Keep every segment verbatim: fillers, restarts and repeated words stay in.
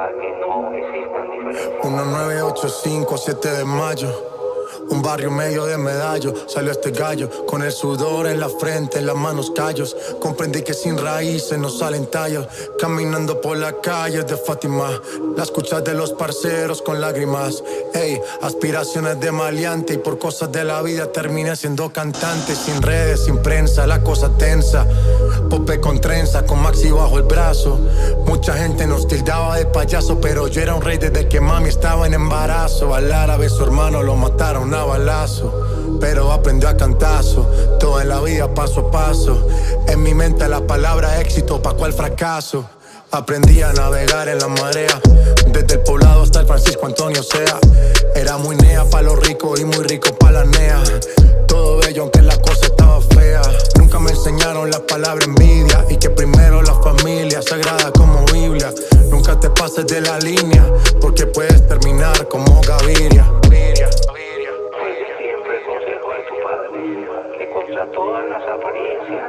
para que no existan diferencias. uno nueve ocho cinco, siete de mayo. Un barrio medio de medallo, salió este gallo, con el sudor en la frente, en las manos callos. Comprendí que sin raíces no salen tallos. Caminando por las calles de Fátima, las escuchas de los parceros con lágrimas. Ey, aspiraciones de maleante y por cosas de la vida terminé siendo cantante. Sin redes, sin prensa, la cosa tensa. Pope con trenza, con Maxi bajo el brazo. Mucha gente nos tildaba de payaso, pero yo era un rey desde que mami estaba en embarazo. Al árabe su hermano lo mataron a balazo, pero aprendió a cantazo. Todo en la vida paso a paso. En mi mente la palabra éxito, pa' cuál fracaso. Aprendí a navegar en la marea, desde el poblado hasta el Francisco Antonio Sea. Era muy nea pa' los ricos y muy rico pa' la nea. Todo bello aunque la cosa estaba fea. Nunca me enseñaron la palabra envidia, y que primero la familia, sagrada como Biblia. Nunca te pases de la línea, porque puedes terminar como Gaviria. Contra todas las apariencias,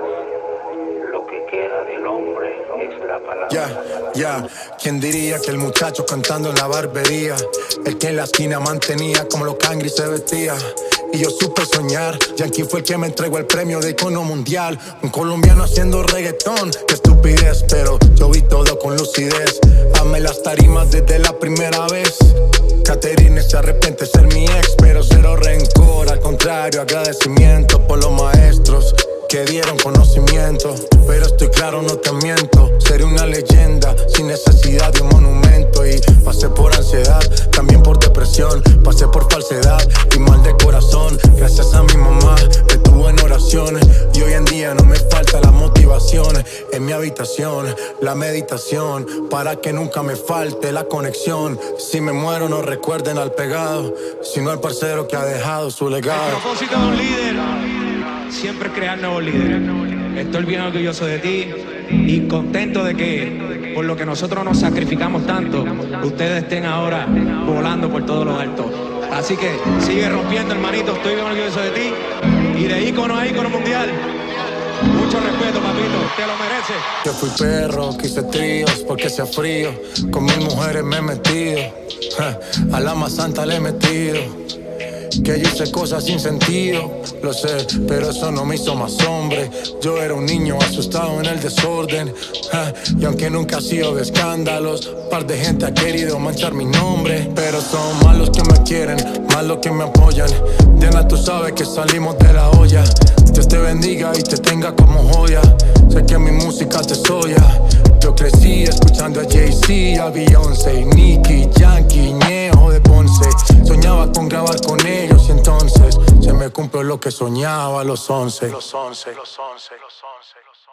lo que queda del hombre es la palabra. Ya, ya, ¿quién diría que el muchacho cantando en la barbería, el que en la esquina mantenía como los cangri se vestía? Y yo supe soñar, Yankee fue el que me entregó el premio de icono mundial. Un colombiano haciendo reggaetón, qué estupidez, pero yo vi todo con lucidez. Amé las tarimas desde la primera vez. Caterine se arrepiente de ser mi ex, pero cero rencor, al contrario, agradecimiento por los maestros que dieron conocimiento. Pero estoy claro, no te miento, seré una leyenda sin necesidad de un monumento. Y pasé por ansiedad, también por depresión, pasé por falsedad y mal de corazón. Gracias a mi mamá me tuvo en oraciones, y hoy en día no me falta la motivación. En mi habitación, la meditación, para que nunca me falte la conexión. Si me muero no recuerden al pegado, sino al parcero que ha dejado su legado. El propósito de un líder siempre es crear nuevos líderes. Estoy bien orgulloso de ti y contento de que por lo que nosotros nos sacrificamos tanto, ustedes estén ahora volando por todos los altos. Así que sigue rompiendo, hermanito. Estoy bien orgulloso de ti y de ícono a ícono mundial. Mucho respeto, papito, te lo mereces. Yo fui perro, quise tríos porque hacía frío. Con mil mujeres me he metido, ja, a la más santa le he metido. Que yo hice cosas sin sentido, lo sé, pero eso no me hizo más hombre. Yo era un niño asustado en el desorden, ja, y aunque nunca he sido de escándalos, par de gente ha querido manchar mi nombre. Pero son más los que me quieren, más los que me apoyan. Diana, tú sabes que salimos de la olla. Dios te bendiga y te tenga como joya. Sé que mi música te soya. Yo crecí escuchando a Jay-Z, a Beyoncé, Nicki, Yankee, Ñejo de Ponce. Soñaba con grabar con ellos y entonces se me cumplió lo que soñaba a los once. Los once, los once, los once, los once.